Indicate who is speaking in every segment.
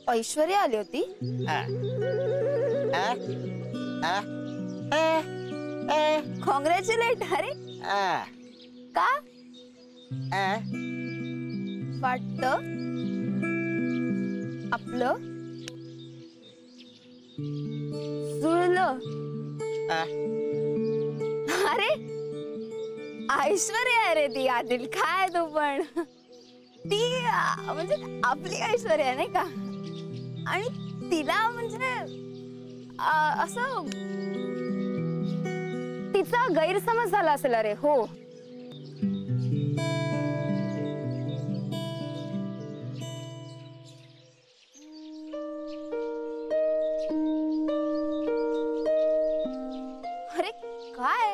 Speaker 1: ऐश्वर्या आली होती? कॉंग्रॅच्युलेट. अरे का वाटतं आपलं जुळलं? अरे ऐश्वर्या रे ती. आदिल काय तू पण ती म्हणजे आपली ऐश्वर्या नाही का? आणि तिला म्हणजे असं तिचा गैरसमज झाला असेल. अरे हो. अरे काय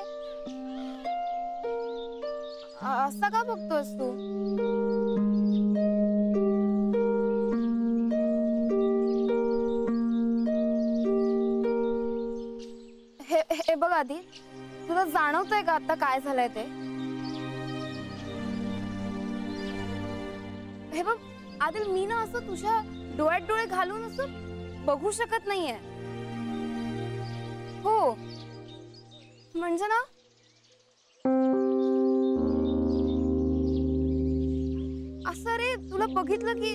Speaker 1: असा का बघतोस तू? हे बघ आधी, तुला जाणवतंय का आता काय झालंय ते? हे बघ आदिल, मी ना असं तुझ्या डोळ्यात डोळे घालून असं बघू शकत नाहीये. हो म्हणजे ना असं रे, तुला बघितलं की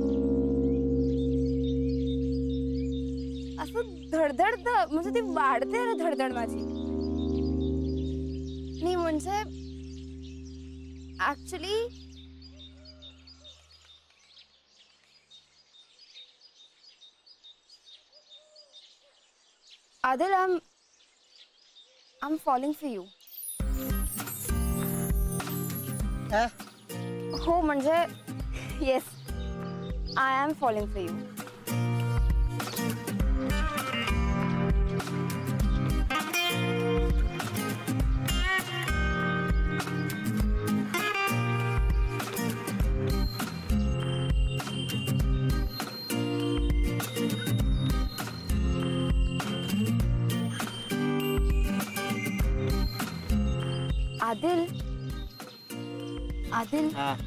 Speaker 1: असं धडधड म्हणजे ती वाढते रे धडधड माझी. नाही म्हणजे actually Adil, I'm falling for you. हो म्हणजे yes, I am falling for you. Adil, Adil,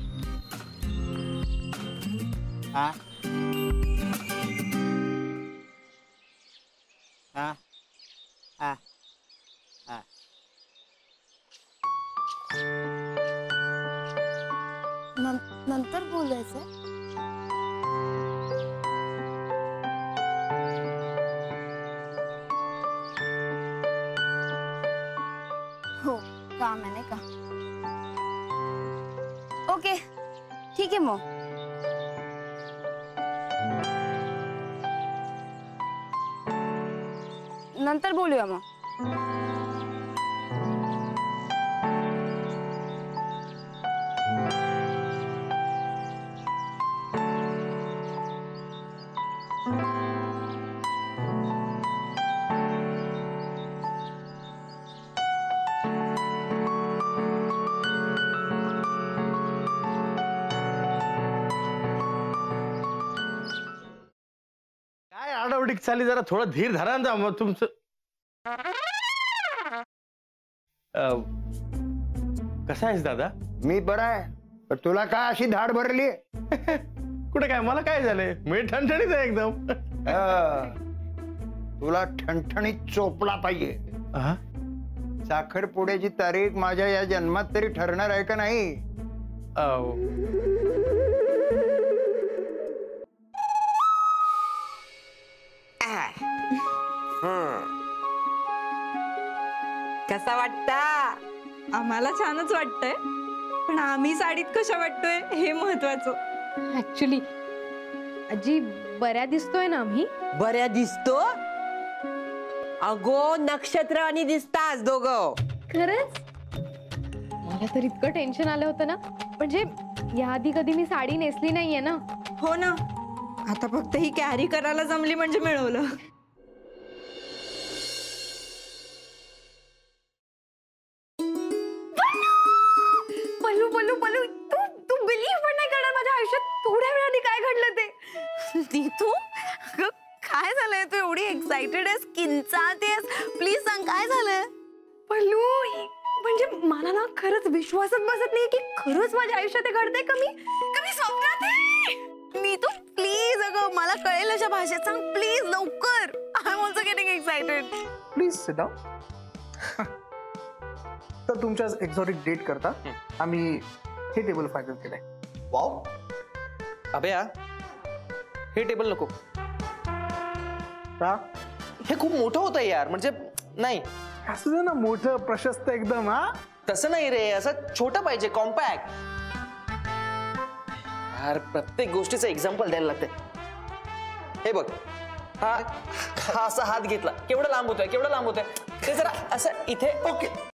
Speaker 1: नंतर बोलायचं. हो काम आहे नाही का? ओके ठीक आहे मग. नंतर बोलूया मग.
Speaker 2: आडावडीक चाली, जरा थोडं धीर धरा ना मग तुमचं. कसा आहेस दादा?
Speaker 3: मी बरा आहे, पण तुला काय अशी धाड भरली?
Speaker 2: कुठे काय, मला काय झालंय? मी ठणठणीत आहे एकदम.
Speaker 3: तुला ठणठणीत चोपला पाहिजे. साखरपुड्याची तारीख माझ्या या जन्मात तरी ठरणार आहे का नाही?
Speaker 4: कसा वाटता?
Speaker 5: आम्हाला छानच वाटतंय, पण आम्ही साडीत कशा वाटतोय हे महत्वाचं.
Speaker 6: ऍक्च्युली आजी बऱ्या दिसतोय ना आम्ही?
Speaker 4: बऱ्या दिसतो? अगो नक्षत्र आणि दिसतास दोघं.
Speaker 6: खरंच? मला तर इतकं टेन्शन आलं होतं ना, म्हणजे याआधी कधी मी साडी नेसली नाहीये ना.
Speaker 5: हो ना, आता फक्त ही कॅरी करायला जमली म्हणजे मिळवलं.
Speaker 6: पल्लू पल्लू पल्लू, तू बिलीव्ह पण नाही करणार, माझ्या आयुष्यात थोड्या वेळाने काय घडलं ते.
Speaker 1: तू काय झालंय? तू एवढी एक्साइटेड आहेस, किंचाळतेस, प्लीज सांग काय झालंय?
Speaker 6: पल्लू म्हणजे मला ना खरंच विश्वासच बसत नाही की खरंच माझ्या आयुष्यात घडतंय. कमी स्वप्नात आहे.
Speaker 1: नीतू प्लीज अगं
Speaker 6: मला कळेल अशा भाषेत सांग प्लीज लवकर. I am also getting excited.
Speaker 7: Please sit down. तर तुमच्या एक्झॉटिक डेट करता आम्ही हे टेबल फायनल केलंय.
Speaker 2: वाव
Speaker 8: अभया हे टेबल नको.
Speaker 7: का
Speaker 8: हे खूप मोठं होतं यार. म्हणजे नाही
Speaker 7: असं दे ना मोठं प्रशस्त एकदम. हा
Speaker 8: तसं नाही रे, असं छोटं पाहिजे, कॉम्पॅक्ट. यार प्रत्येक गोष्टीचं एक्झाम्पल द्यायला लागते. हे बघ, हा हा असा हात घेतला, केवढं लांब होतोय, केवढं लांब होतोय. ते जरा असं इथे.
Speaker 7: ओके